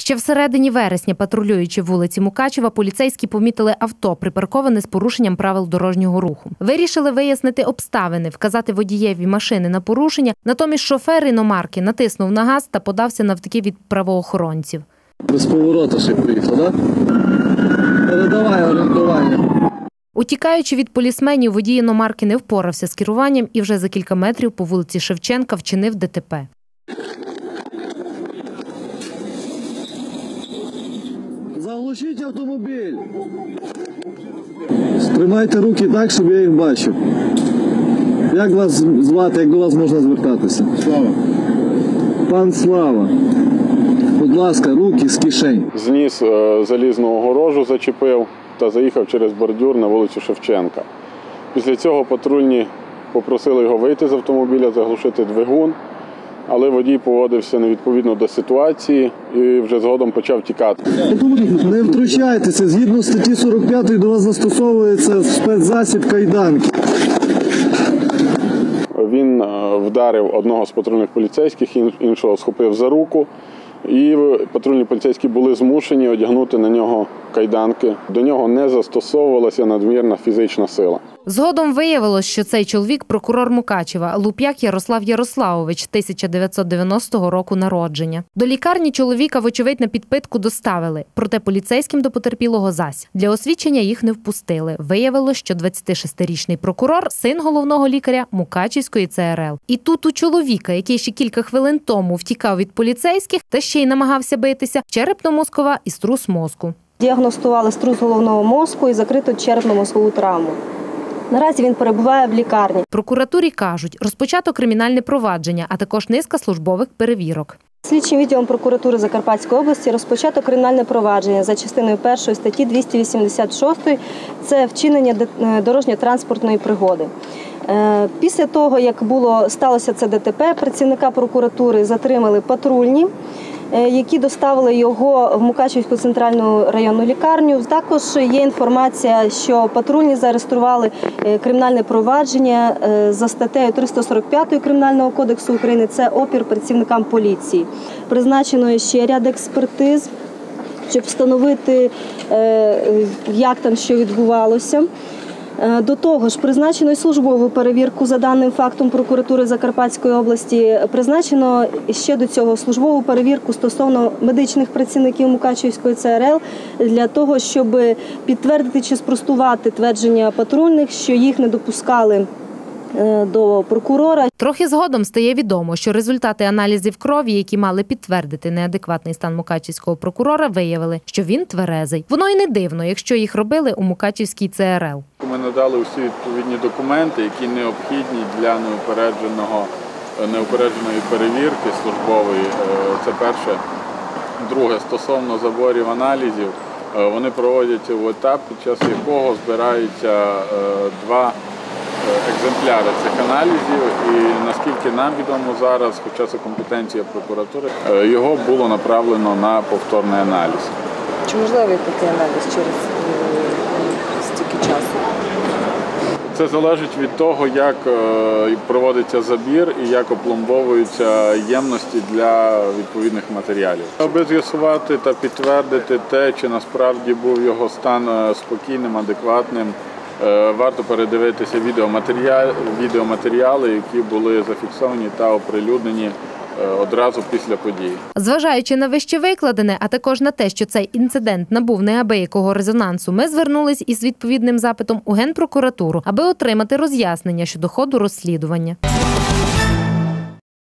Ще всередині вересня, патрулюючи вулиці Мукачева, поліцейські помітили авто, припарковане з порушенням правил дорожнього руху. Вирішили вияснити обставини, вказати водієві машини на порушення, натомість шофер іномарки натиснув на газ та подався навтики від правоохоронців. Без поворота ще приїхав, так? Передавай орієнтування. Утікаючи від полісменів, водій іномарки не впорався з керуванням і вже за кілька метрів по вулиці Шевченка вчинив ДТП. Заглушіть автомобіль. Тримайте руки так, щоб я їх бачив. Як вас звати, як до вас можна звертатися? Слава. Пан Слава. Будь ласка, руки з кишень. Зніс залізну огорожу, зачепив та заїхав через бордюр на вулицю Шевченка. Після цього патрульні попросили його вийти з автомобіля, заглушити двигун, але водій поводився невідповідно до ситуації і вже згодом почав тікати. Не втручайтеся, згідно статті 45 до вас застосовується спецзасіб кайданки. Він вдарив одного з патрульних поліцейських, іншого схопив за руку. І патрульні поліцейські були змушені одягнути на нього кайданки. До нього не застосовувалася надмірна фізична сила. Згодом виявилось, що цей чоловік – прокурор Мукачева, Луп'як Ярослав Ярославович, 1990 року народження. До лікарні чоловіка, вочевидь, на підпитку доставили, проте поліцейським до потерпілого зась. Для освідчення їх не впустили. Виявилось, що 26-річний прокурор – син головного лікаря Мукачівської ЦРЛ. І тут у чоловіка, який ще кілька хвилин тому втікав від поліцейських та ще й намагався битися, черепно-мозкова і струс мозку. Діагностували струс головного мозку і закриту черепно-мозкову травму. Наразі він перебуває в лікарні. Прокуратурі кажуть, розпочато кримінальне провадження, а також низка службових перевірок. Слідчим відділом прокуратури Закарпатської області розпочато кримінальне провадження за частиною 1 статті 286 – це вчинення дорожньо-транспортної пригоди. Після того, як сталося це ДТП, працівника прокуратури затримали патрульні, які доставили його в Мукачівську центральну районну лікарню. Також є інформація, що патрульні зареєстрували кримінальне провадження за статтею 345 Кримінального кодексу України – це опір працівникам поліції. Призначено ще ряд експертиз, щоб встановити, як там що відбувалося. До того ж, призначено службову перевірку за даним фактом прокуратури Закарпатської області. Призначено ще до цього службову перевірку стосовно медичних працівників Мукачівської ЦРЛ для того, щоб підтвердити чи спростувати твердження патрульних, що їх не допускали до прокурора. Трохи згодом стає відомо, що результати аналізів крові, які мали підтвердити неадекватний стан мукачівського прокурора, виявили, що він тверезий. Воно й не дивно, якщо їх робили у Мукачівській ЦРЛ. Ми надали усі відповідні документи, які необхідні для неупередженої перевірки службової. Це перше. Друге, стосовно заборів аналізів, вони проводяться в етап, під час якого збираються два екземпляри цих аналізів, і наскільки нам відомо зараз, хоча це компетенція прокуратури, його було направлено на повторний аналіз. Чи можливий такий аналіз через стільки часу? Це залежить від того, як проводиться забір і як опломбовуються ємності для відповідних матеріалів. Аби з'ясувати та підтвердити те, чи насправді був його стан спокійним, адекватним, варто передивитися відеоматеріали, які були зафіксовані та оприлюднені одразу після події. Зважаючи на вище викладене, а також на те, що цей інцидент набув неабиякого резонансу, ми звернулись із відповідним запитом у Генпрокуратуру, аби отримати роз'яснення щодо ходу розслідування.